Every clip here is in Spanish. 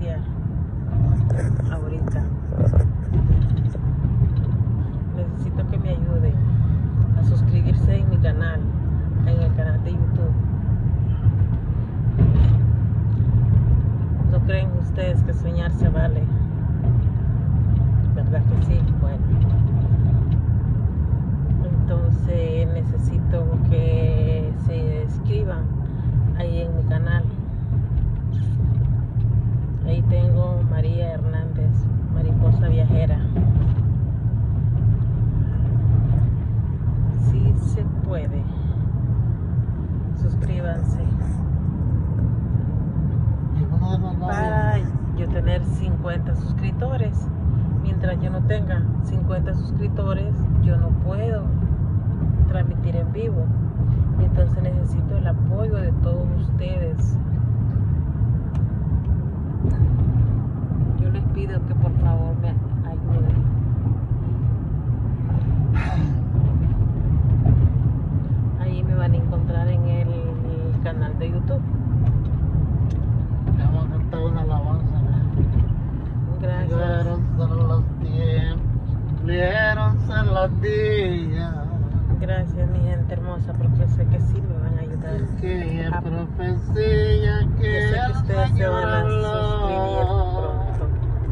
iniciar ahorita. Necesito que me ayuden a suscribirse en mi canal, en el canal de YouTube. ¿No creen ustedes que soñar se vale? ¿Verdad que sí? Bueno, entonces necesito que se inscriban ahí en mi canal. Ahí tengo María Hernández, Mariposa Viajera. Sí se puede. Suscríbanse para yo tener 50 suscriptores. Mientras yo no tenga 50 suscriptores, yo no puedo transmitir en vivo. Entonces necesito el apoyo de todos ustedes. Yo les pido que por favor me ayuden. Ahí me van a encontrar en el canal de YouTube. Vamos a cantar una alabanza. Gracias. Cumplieron ser los días. Gracias, mi gente hermosa, porque sé que sí me van a ayudar. Aquella profecía que Yo sé que ustedes se van a suscribir pronto.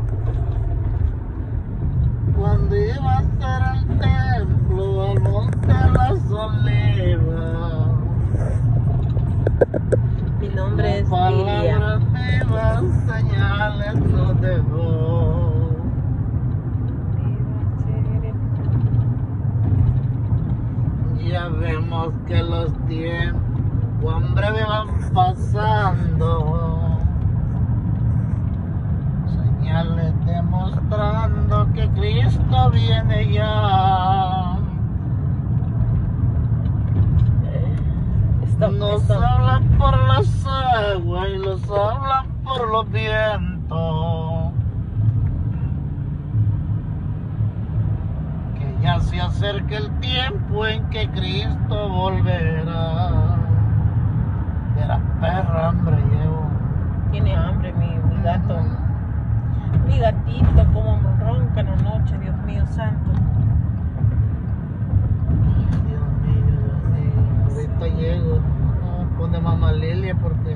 Cuando iba a ser el templo al monte de las olivas, Mi nombre es Lilia. palabras vivas, señales nos dejó. Ya vemos que los tiempos en breve van pasando, señales demostrando que Cristo viene ya. Nos habla por las aguas y los habla por los vientos, que ya se acerca el tiempo en que Cristo volverá. Verás, perra, hambre llevo. Tiene hambre mi gato. Mi gatito, como ronca en la noche, Dios mío santo. Dios mío, ahorita llego. No, pone mamá Lilia porque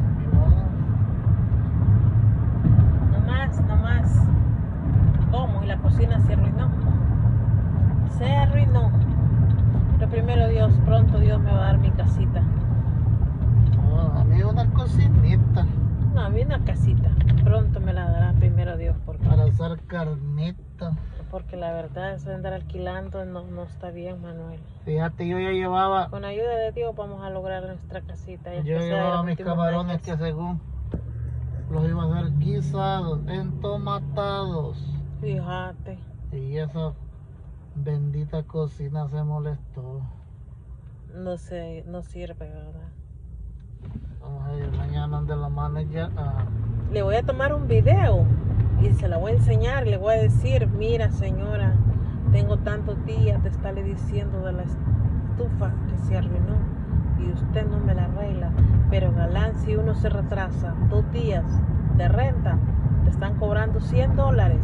No más. ¿Cómo? Y la cocina se arruinó. Se arruinó. Pero primero Dios, pronto Dios me va a dar mi casita. no, a mí una cocinita No, a mí una casita. Pronto me la dará primero Dios. para hacer carnita. Porque la verdad, eso de andar alquilando no está bien, Manuel. Fíjate, yo ya llevaba, Con ayuda de Dios vamos a lograr nuestra casita. Y yo especial en llevaba los mis últimos camarones años. que según los iba a hacer guisados, entomatados. Fíjate. Y esa bendita cocina se molestó. No sirve, ¿verdad? Vamos a ir mañana de la manager Le voy a tomar un video y se la voy a enseñar. Le voy a decir, mira señora, tengo tantos días de estarle diciendo de la estufa que se arruinó y usted no me la arregla. Pero galán, si uno se retrasa 2 días de renta, te están cobrando $100.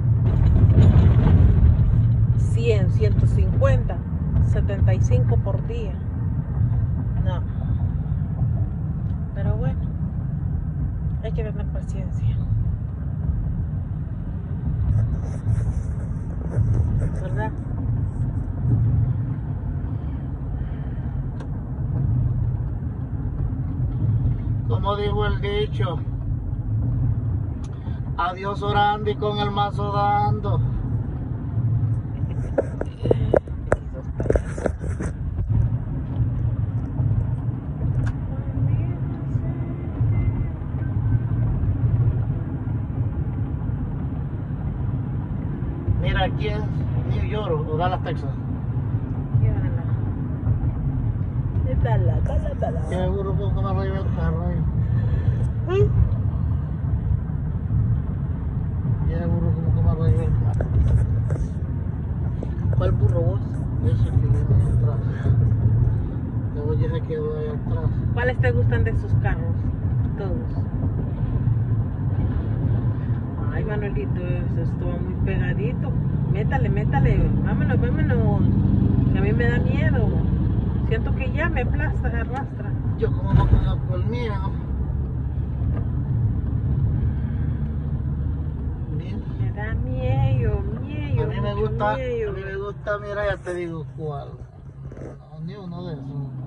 100, 150, 75 por día. No. Pero bueno, hay que tener paciencia. ¿Verdad? como dijo el dicho, a Dios orando y con el mazo dando. Mira, aquí es New York o Dallas, Texas. Dala. Qué seguro que me arriba el carro ahí. Qué seguro que me arriba el carro. ¿Cuál burro vos? Ese que viene ahí atrás. Luego ya se quedó ahí atrás. ¿Cuáles te gustan de esos carros? Todos. Ay, Manuelito, eso estuvo muy pegadito. Métale, métale. Vámonos, vámonos. Que a mí me da miedo. Siento que ya me aplasta, se arrastra. Yo como no conozco el mío. Mira. Me da miedo, A mí me mucho gusta, miedo. mira, ya te digo cuál. No, ni uno de esos.